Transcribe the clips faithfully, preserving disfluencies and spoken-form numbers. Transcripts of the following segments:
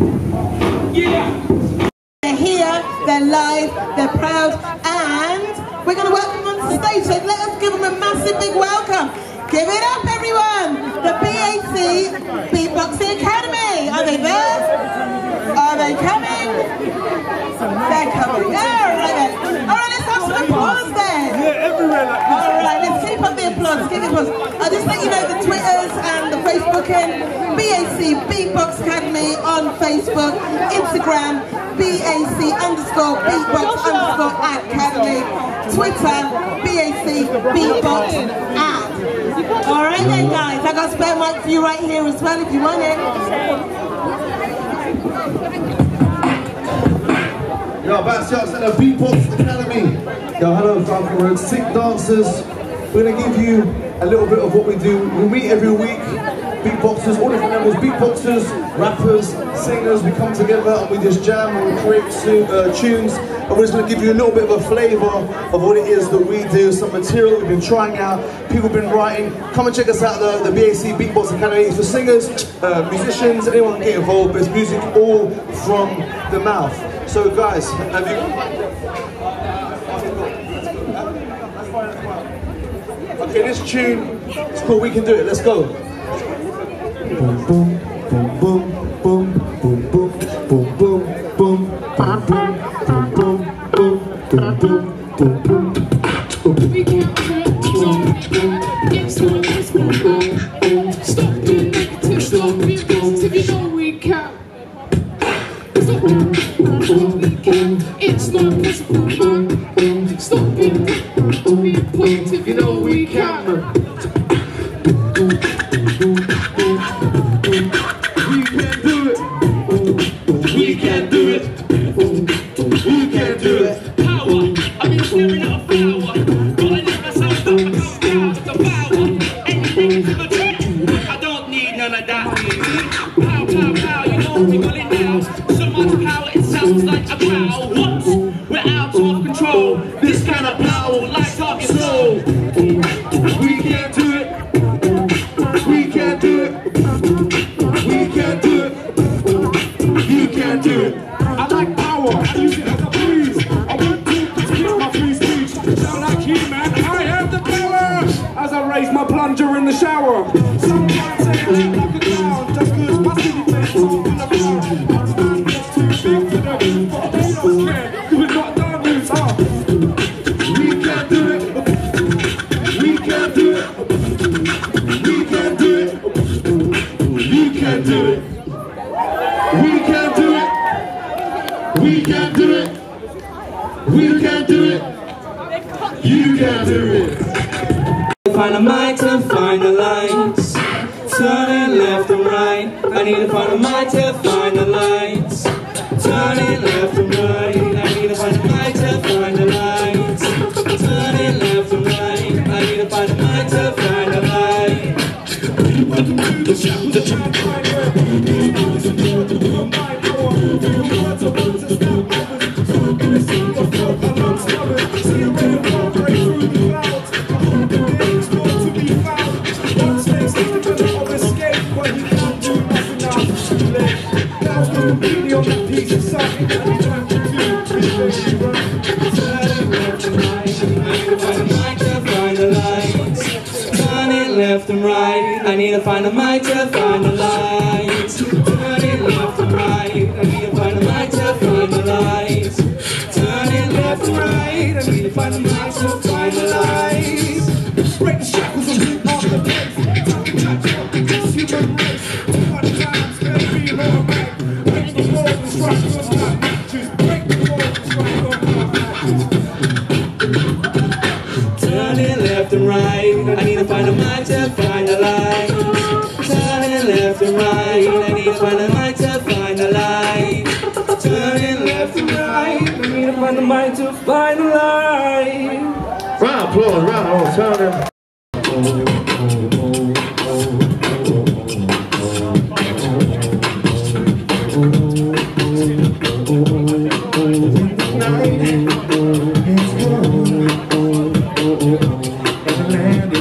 They're here, they're live, they're proud, and we're going to welcome them onto the stage. So let us give them a massive big welcome. Give it up, everyone! The B A C Beatboxing Academy. Are they there? Are they coming? They're coming. Yeah, all right then. All right, let's have some applause then. Yeah, everywhere like this. All right, let's keep up the applause. Keep the applause. I'll just let you know the Twitters and the Facebook and B A C Beatbox Academy on Facebook, Instagram, B A C underscore Beatbox underscore Academy, Twitter, B A C Beatbox Ad. All right then, guys. I got a spare mic for you right here as well if you want it. Yo, back shouts at the Beatbox Academy. Yo, hello, Falcon Road. Sick dancers. We're gonna give you a little bit of what we do. We meet every week. Beatboxers, all different levels. Beatboxers, rappers, singers. We come together and we just jam and we create uh, tunes. And we're just gonna give you a little bit of a flavour of what it is that we do. Some material we've been trying out. People have been writing. Come and check us out. The, the B A C Beatbox Academy is for singers, uh, musicians, anyone can get involved. But it's music all from the mouth. So guys, have you... Okay, this tune, it's called We Can Do It, let's go. Boom, boom, boom, boom, boom, boom, boom, boom, boom, boom, boom, boom, boom, boom, boom, boom, boom. We can't it's one, it's one, stop being negative, stop being positive, you know we can. It's not possible. Stop being positive, you know we can. We can do it. We can do it. Power. I mean, it's never enough power. Gotta let myself up and go down to the power. Anything to the truth. I don't need none of that. Pow, pow, pow. You know we're going now. So much power, it sounds like a growl. What? We're out of control. This kind of power, like target soul. We can do it. We can do it. We can do it. You can do it. I like power, I use it as I please. I want to speak my free speech. Sound like you, man, I have the power. As I raise my plunger in the shower. Some might say I ain't like a clown. Just cause my city plays so in the crowd. My stand gets too big for them. But they don't care, cause we're not done with us. We can do it. We can do it. We can do it. You can do it. We can do it. We can do it. We can do it. You can do it. Find a mic to find the lights. Turning left and right. I need to find a mic to find the lights. Turning left and right. I need to find a mic to find the lights. Turning left and right. I need to find a mic to find the light. The shadows that try to find her. My power. The words of words and stuff. I'm gonna see the fuck I'm not stubborn. See a red ball break through the clouds. Things more to be found. One snake sticks to the of escape. But you can't do nothing now. Too late. Now it's completely on that piece of something that we trying to do. It's really right. Turning left and right. I need to find a mic to find the lights. Turning left and right. I need to find a mic to find the lights. Turning left and right. I need to find a mic to find the lights. Turning left and right. I need to find a mic to find the lights. Break the shackles and rip off the place. Talk and touch up this human race. One times, baby, all right. Break the walls and strike on my matches. Break the walls and strike on my matches. Turning left and right. I need to find a mic to find the lights. Turning left and right. I need to find a mic to find the light. Turning left and right. I need to find the mic to find the light. Round of applause, round of applause, turn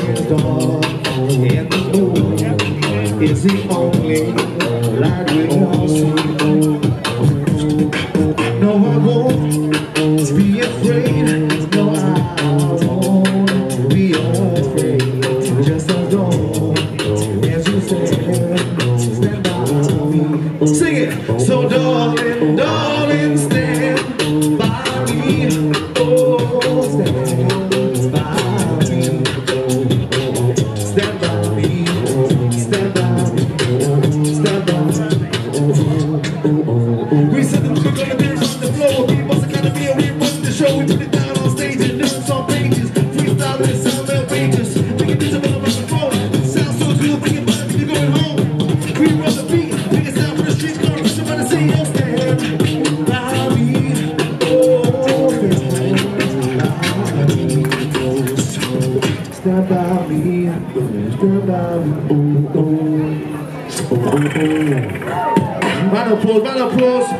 Is the only light we No, I won't be afraid. No, I won't be afraid. Just adore, as you said, stand by me. Sing it. So darling, darling, stand by me. Oh, stand by me. Stand by me. Stand by me. Stand by me. We said that we're gonna dance on the floor. Beatbox Academy, and we run the show. We put it down on stage and lyrics on pages. Freestyle and sound outrageous. We can do something about the phone. Sounds so good, we can find you going home. We run the beat, we can sound for the streets. Gonna push somebody say, oh, stand by me. Oh, stand by me. Stand by me. Oh, oh. Oh, oh, oh. Round of applause, round of applause.